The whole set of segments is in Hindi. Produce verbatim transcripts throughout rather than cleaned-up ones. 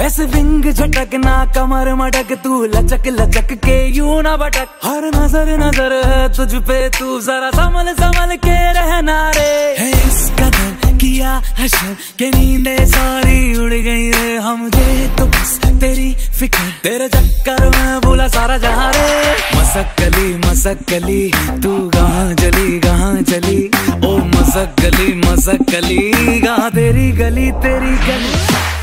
ऐसे विंग झटकना कमर मटक तू लचक लचक के यूं ना भटक। हर नजर नजर है तुझ पे तू जरा संभल संभल के रहना रे। है इस कदर किया हशर के नींदे सारी उड़ गई रे। हम ये तो बस तेरी फिक्र तेरे चक्कर में भूला सारा जहां रे। मसक्कली मसक्कली तू कहाँ चली कहाँ चली ओ मसक्कली मसक्कली कहाँ तेरी गली तेरी गली।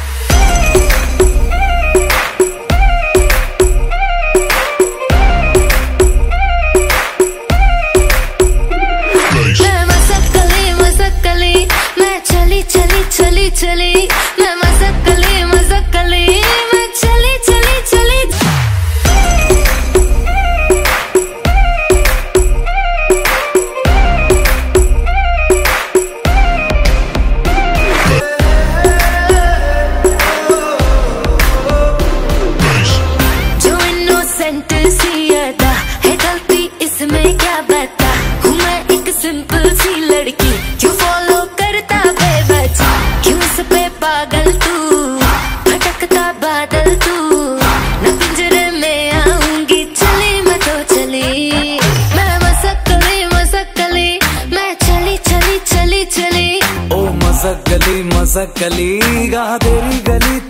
चली चली मैं मसक्कली मसक्कली मैं चली चली चली। जो इनोसेंट सी अदा है गलती इसमें क्या बता। हूँ मैं एक सिंपल सी लड़की जो फॉलो करता बेवजह। क्यों इस पे पागल तू भटकता बादल तू न पिंजरे में आऊंगी चली मैं तो चली। मैं मसक्कली मसक्कली मैं चली चली चली चली ओ मसक्कली मसक्कली कहाँ तेरी गली